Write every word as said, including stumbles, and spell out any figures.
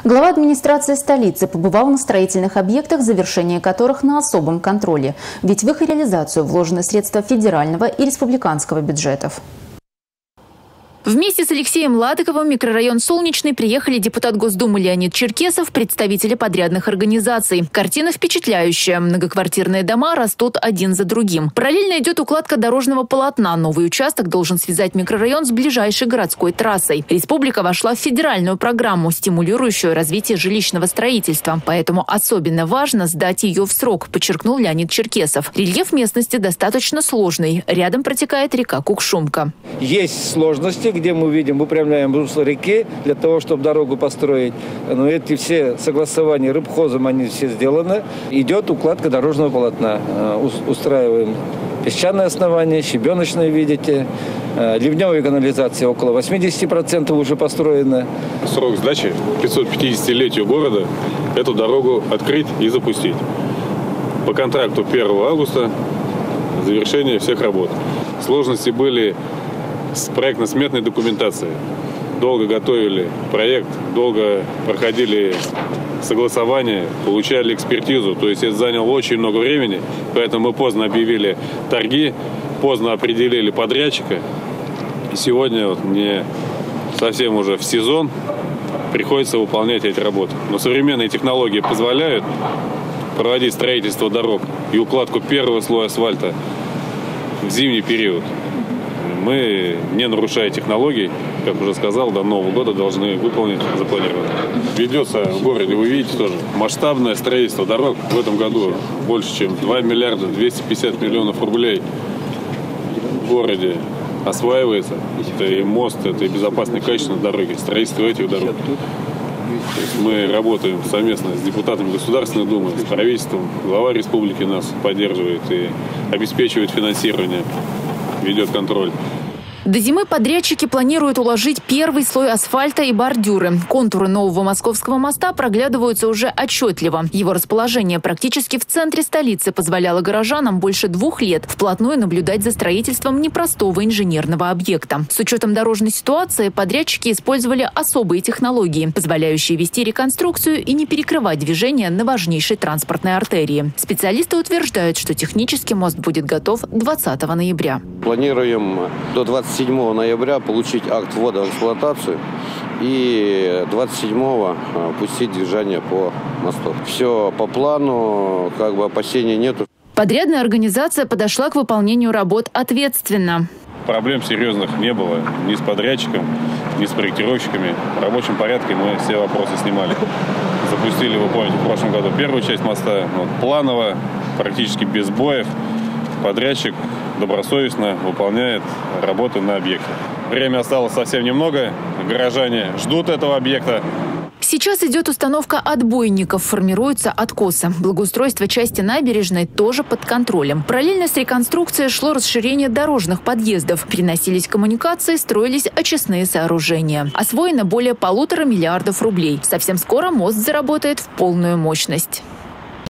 Глава администрации столицы побывал на строительных объектах, завершение которых на особом контроле. Ведь в их реализацию вложены средства федерального и республиканского бюджетов. Вместе с Алексеем Ладыковым в микрорайон Солнечный приехали депутат Госдумы Леонид Черкесов, представители подрядных организаций. Картина впечатляющая. Многоквартирные дома растут один за другим. Параллельно идет укладка дорожного полотна. Новый участок должен связать микрорайон с ближайшей городской трассой. Республика вошла в федеральную программу, стимулирующую развитие жилищного строительства. Поэтому особенно важно сдать ее в срок, подчеркнул Леонид Черкесов. Рельеф местности достаточно сложный. Рядом протекает река Кукшумка. Есть сложности, где мы видим, выпрямляем русло реки для того, чтобы дорогу построить. Но эти все согласования рыбхозом, они все сделаны. Идет укладка дорожного полотна. Устраиваем песчаное основание, щебеночное, видите. Ливневая канализация около восьмидесяти процентов уже построена. Срок сдачи пятисотпятидесятилетию города эту дорогу открыть и запустить. По контракту первого августа завершение всех работ. Сложности были с проектно-сметной документацией. Долго готовили проект, долго проходили согласование, получали экспертизу. То есть это заняло очень много времени, поэтому мы поздно объявили торги, поздно определили подрядчика. И сегодня вот мне совсем уже в сезон приходится выполнять эти работы. Но современные технологии позволяют проводить строительство дорог и укладку первого слоя асфальта в зимний период. Мы, не нарушая технологий, как уже сказал, до Нового года должны выполнить запланированное. Ведется в городе, вы видите тоже, масштабное строительство дорог. В этом году больше, чем два миллиарда двести пятьдесят миллионов рублей в городе осваивается. Это и мост, это и безопасные качественные дороги, строительство этих дорог. То есть мы работаем совместно с депутатами Государственной Думы, с правительством. Глава республики нас поддерживает и обеспечивает финансирование, ведет контроль. До зимы подрядчики планируют уложить первый слой асфальта и бордюры. Контуры нового Московского моста проглядываются уже отчетливо. Его расположение практически в центре столицы позволяло горожанам больше двух лет вплотную наблюдать за строительством непростого инженерного объекта. С учетом дорожной ситуации подрядчики использовали особые технологии, позволяющие вести реконструкцию и не перекрывать движение на важнейшей транспортной артерии. Специалисты утверждают, что технически мост будет готов двадцатого ноября. Планируем до двадцать седьмого ноября получить акт ввода в эксплуатацию и двадцать седьмого пустить движение по мосту. Все по плану, как бы опасений нету. Подрядная организация подошла к выполнению работ ответственно. Проблем серьезных не было ни с подрядчиком, ни с проектировщиками. В рабочем порядке мы все вопросы снимали. Запустили, вы помните, в прошлом году первую часть моста. Вот, планово, практически без сбоев. Подрядчик добросовестно выполняет работы на объекте. Время осталось совсем немного. Горожане ждут этого объекта. Сейчас идет установка отбойников, формируются откосы. Благоустройство части набережной тоже под контролем. Параллельно с реконструкцией шло расширение дорожных подъездов. Переносились коммуникации, строились очистные сооружения. Освоено более полутора миллиардов рублей. Совсем скоро мост заработает в полную мощность.